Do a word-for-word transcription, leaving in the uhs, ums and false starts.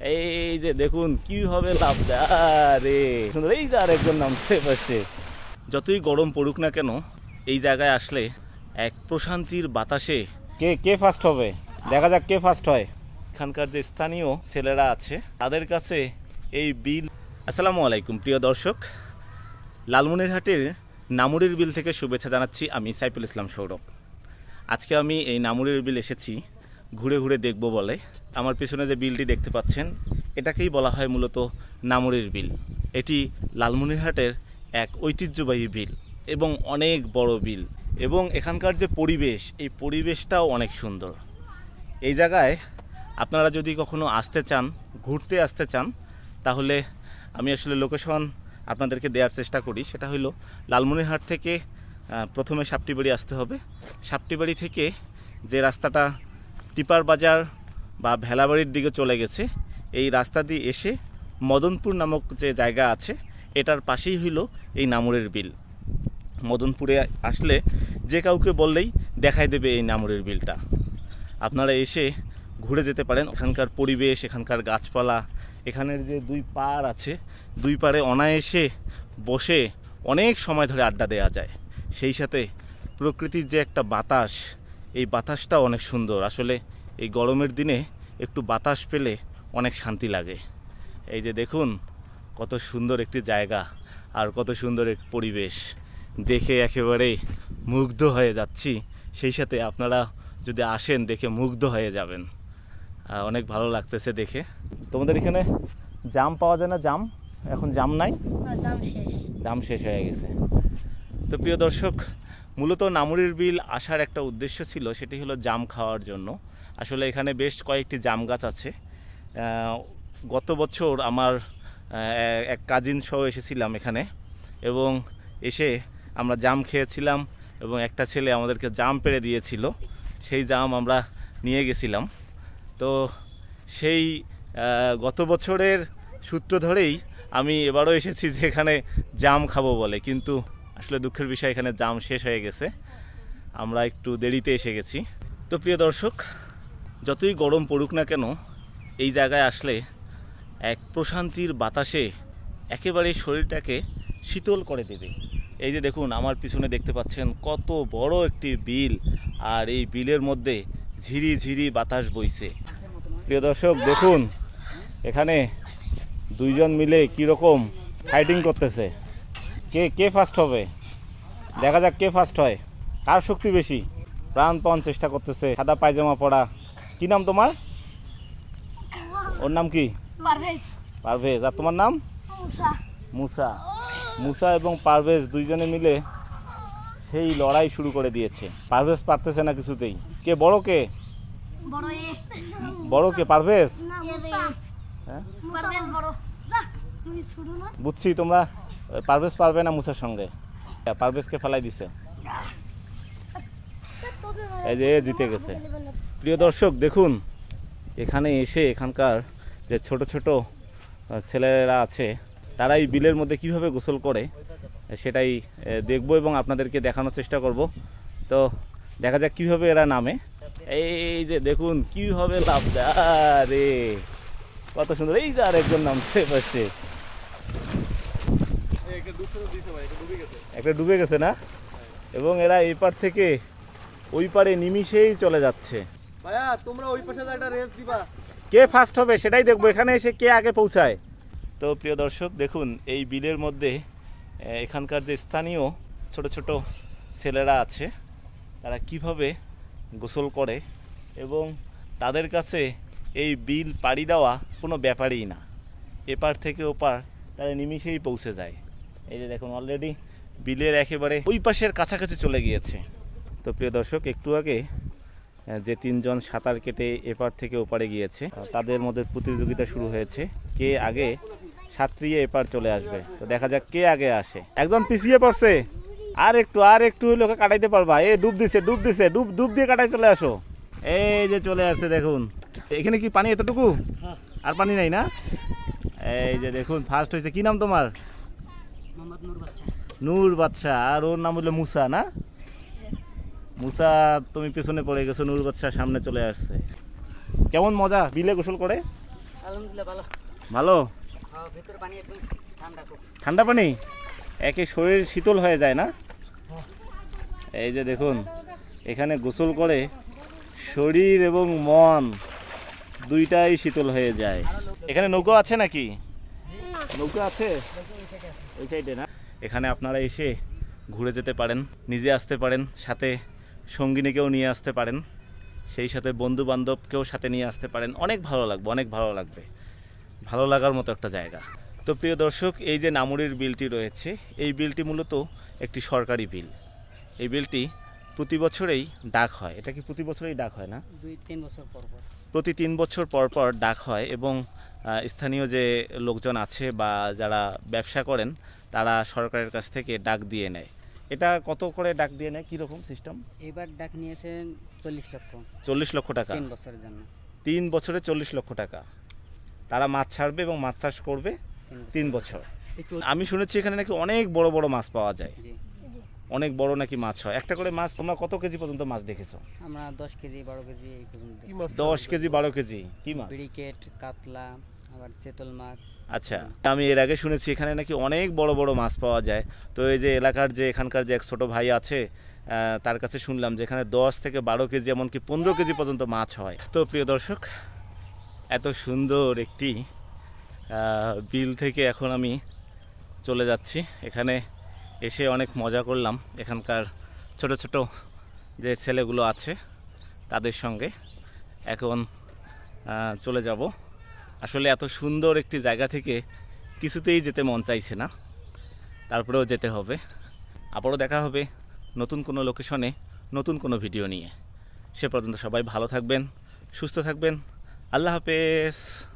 এই যে দেখুন কিভাবে লাভ দেয়, আরে সুন্দর। এই যে আরেকজন নামছে পাশে। যতই গরম পড়ুক না কেন এই জায়গায় আসলে এক প্রশান্তির বাতাসে কে কে ফার্স্ট হবে দেখা যাক কে ফার্স্ট হয়। এখানকার যে স্থানীয় ছেলেরা আছে তাদের কাছে এই বিল। আসসালামু আলাইকুম প্রিয় দর্শক, লালমনিরহাটের নামুরের বিল থেকে শুভেচ্ছা জানাচ্ছি। আমি সাইফুল ইসলাম সৌরভ। আজকে আমি এই নামুরের বিল এসেছি ঘুরে ঘুরে দেখব বলে। আমার পিছনে যে বিলটি দেখতে পাচ্ছেন এটাকেই বলা হয় মূলত নামুরের বিল। এটি লালমনিরহাটের এক ঐতিহ্যবাহী বিল এবং অনেক বড় বিল, এবং এখানকার যে পরিবেশ এই পরিবেশটাও অনেক সুন্দর। এই জায়গায় আপনারা যদি কখনো আসতে চান, ঘুরতে আসতে চান, তাহলে আমি আসলে লোকেশন আপনাদেরকে দেওয়ার চেষ্টা করি। সেটা হলো লালমনিরহাট থেকে প্রথমে সাপটিবাড়ি আসতে হবে। সাপটিবাড়ি থেকে যে রাস্তাটা টিপার বাজার বা ভেলাবাড়ির দিকে চলে গেছে, এই রাস্তা দিয়ে এসে মদনপুর নামক যে জায়গা আছে এটার পাশেই হইল এই নামুরের বিল। মদনপুরে আসলে যে কাউকে বললেই দেখাই দেবে এই নামুরের বিলটা। আপনারা এসে ঘুরে যেতে পারেন। এখানকার পরিবেশ, এখানকার গাছপালা, এখানের যে দুই পাড় আছে, দুই পাড়ে অনায়াসে বসে অনেক সময় ধরে আড্ডা দেওয়া যায়। সেই সাথে প্রকৃতির যে একটা বাতাস, এই বাতাসটা অনেক সুন্দর। আসলে এই গরমের দিনে একটু বাতাস পেলে অনেক শান্তি লাগে। এই যে দেখুন কত সুন্দর একটি জায়গা আর কত সুন্দর এক পরিবেশ, দেখে একেবারে মুগ্ধ হয়ে যাচ্ছি। সেই সাথে আপনারা যদি আসেন দেখে মুগ্ধ হয়ে যাবেন। অনেক ভালো লাগতেছে দেখে। তোমাদের এখানে জাম পাওয়া যায় না? জাম এখন জাম নাই, জাম শেষ জাম শেষ হয়ে গেছে। তো প্রিয় দর্শক, মূলত নামুরের বিল আসার একটা উদ্দেশ্য ছিল, সেটি হলো জাম খাওয়ার জন্য। আসলে এখানে বেশ কয়েকটি জাম গাছ আছে। গত বছর আমার এক কাজিন সহ এসেছিলাম এখানে, এবং এসে আমরা জাম খেয়েছিলাম এবং একটা ছেলে আমাদেরকে জাম পেড়ে দিয়েছিল। সেই জাম আমরা নিয়ে গেছিলাম। তো সেই গত বছরের সূত্র ধরেই আমি এবারও এসেছি যে এখানে জাম খাবো বলে, কিন্তু আসলে দুঃখের বিষয় এখানে জাম শেষ হয়ে গেছে। আমরা একটু দেরিতে এসে গেছি। তো প্রিয় দর্শক, যতই গরম পড়ুক না কেন এই জায়গায় আসলে এক প্রশান্তির বাতাসে একেবারে শরীরটাকে শীতল করে দেবে। এই যে দেখুন আমার পিছনে দেখতে পাচ্ছেন কত বড় একটি বিল, আর এই বিলের মধ্যে ঝিরি ঝিরি বাতাস বইছে। প্রিয় দর্শক দেখুন এখানে দুইজন মিলে কীরকম ফাইটিং করতেছে। কে কে ফার্স্ট হবে দেখা যাক কে ফার্স্ট হয়, কার শক্তি বেশি। প্রাণপণ চেষ্টা করতেছে সাদা পায়জামা পরা। কি নাম তোমার? ওর নাম কি? পারভেজ। পারভেজ। আর তোমার নাম? মুসা। মুসা। মুসা এবং পারভেজ দুইজনে মিলে সেই লড়াই শুরু করে দিয়েছে। পারভেজ পারতেছে না কিছুতেই। কে বড়? কে বড়? এ বড় কে? পারভেজ। না মুসা। হ্যাঁ পারভেজ বড়। যা তুমি ছুড়ো না। বুঝছি তোমরা পারভেজ পারবে না মুসার সঙ্গে। পারভেজকে ফেলাই দিছে। এই যে জিতে গেছে। প্রিয় দর্শক দেখুন এখানে এসে এখানকার যে ছোট ছোট ছেলেরা আছে তারা এই বিলের মধ্যে কিভাবে গোসল করে সেটাই দেখব এবং আপনাদেরকে দেখানোর চেষ্টা করব। তো দেখা যাক কিভাবে এরা নামে। এই যে দেখুন কিভাবে লাভ দেয়, আরে কত সুন্দর। এই যে আরেকজন নামছে পাশে। একটা ডুবে গেছে না, এবং এরা এই পার থেকে ওই পারে নিমিশেই চলে যাচ্ছে। ভাইয়া তোমরা ওই পাশে একটা রেস দিবা, কে ফার্স্ট হবে সেটাই দেখবো। এখানে এসে কে আগে পৌঁছায়। তো প্রিয় দর্শক দেখুন এই বিলের মধ্যে এখানকার যে স্থানীয় ছোট ছোট ছেলেরা আছে তারা কিভাবে গোসল করে, এবং তাদের কাছে এই বিল পাড়ি দেওয়া কোনো ব্যাপারই না। এপার থেকে ওপার তারা নিমিশেই পৌঁছে যায়। এই যে দেখুন অলরেডি বিলের একেবারে ওই পাশের কাছাকাছি চলে গিয়েছে। তো প্রিয় দর্শক একটু আগে যে তিনজন সাঁতার কেটে এপার থেকে ওপারে গিয়েছে তাদের মধ্যে প্রতিযোগিতা শুরু হয়েছে, কে আগে সাঁতরিয়ে এপার চলে আসবে। তো দেখা যাক কে আগে আসে। একজন পিছিয়ে পড়ছে, আর একটু আর একটু লোকে কাটাইতে পারবা। এ ডুব দিছে ডুব দিছে ডুব ডুব দিয়ে কাটাই চলে আসো। এই যে চলে আসছে দেখুন। এখানে কি পানি এতটুকু? আর পানি নাই না? এই যে দেখুন ফার্স্ট হয়েছে। কি নাম তোমার? নূর বাদশা। আর ওর নাম হলো মুসা না? মুসা তুমি পেছনে পড়ে গেছো, নূর বাদশা সামনে চলে আসছে। কেমন মজা বিলে গোসল করে? আলহামদুলিল্লাহ ভালো। ভালো? হ্যাঁ, ভেতর পানি একদম ঠান্ডা খুব। ঠান্ডা পানি? একে শরীর শীতল হয়ে যায় না? এই যে দেখুন, এখানে গোসল করে শরীর এবং মন দুইটাই শীতল হয়ে যায়। এখানে নৌকা আছে নাকি? নৌকা আছে ওই সাইডে না? এখানে আপনারা এসে ঘুরে যেতে পারেন, নিজে আসতে পারেন, সাথে সঙ্গিনীকেও নিয়ে আসতে পারেন, সেই সাথে বন্ধু বান্ধবকেও সাথে নিয়ে আসতে পারেন। অনেক ভালো লাগবে, অনেক ভালো লাগবে, ভালো লাগার মতো একটা জায়গা। তো প্রিয় দর্শক, এই যে নামুরির বিলটি রয়েছে, এই বিলটি মূলত একটি সরকারি বিল। এই বিলটি প্রতি বছরেই ডাক হয়। এটা কি প্রতি বছরেই ডাক হয় না? দুই তিন বছর পর পর প্রতি তিন বছর পর পর ডাক হয় এবং আহ, স্থানীয় যে লোকজন আছে বা যারা ব্যবসা করেন তারা সরকারের কাছ থেকে ডাক দিয়ে নেয়। এটা কত করে ডাক দিয়ে নেয়, কীরকম সিস্টেম? এবার ডাক নিয়েছেন চল্লিশ লক্ষ চল্লিশ লক্ষ টাকা। তিন বছরের জন্য। তিন বছরে চল্লিশ লক্ষ টাকা তারা মাছ ছাড়বে এবং মাছ চাষ করবে তিন বছর। আমি শুনেছি এখানে নাকি অনেক বড় বড় মাছ পাওয়া যায়, জি, অনেক বড় নাকি মাছ হয়। একটা করে মাছ তোমরা কত কেজি পর্যন্ত মাছ দেখেছো? আমরা দশ কেজি বারো কেজি এই পর্যন্ত কি মাছ? দশ কেজি বারো কেজি কি মাছ? ব্রিকেট, কাতলা, আবার চেতল মাছ। আচ্ছা, আমি এর আগে শুনেছি এখানে নাকি অনেক বড় বড় মাছ পাওয়া যায়। তো এই যে এলাকার যে এখানকার যে এক ছোটো ভাই আছে, আহ, তার কাছে শুনলাম যে এখানে দশ থেকে বারো কেজি এমনকি পনেরো কেজি পর্যন্ত মাছ হয়। তো প্রিয় দর্শক, এত সুন্দর একটি আহ, বিল থেকে এখন আমি চলে যাচ্ছি। এখানে এসে অনেক মজা করলাম এখানকার ছোট ছোট যে ছেলেগুলো আছে তাদের সঙ্গে। এখন আহ, চলে যাব। আসলে এত সুন্দর একটি জায়গা থেকে কিছুতেই যেতে মন চাইছে না, তারপরেও যেতে হবে। আবারও দেখা হবে নতুন কোনো লোকেশনে, নতুন কোনো ভিডিও নিয়ে। সে পর্যন্ত সবাই ভালো থাকবেন, সুস্থ থাকবেন। আল্লাহ হাফেজ।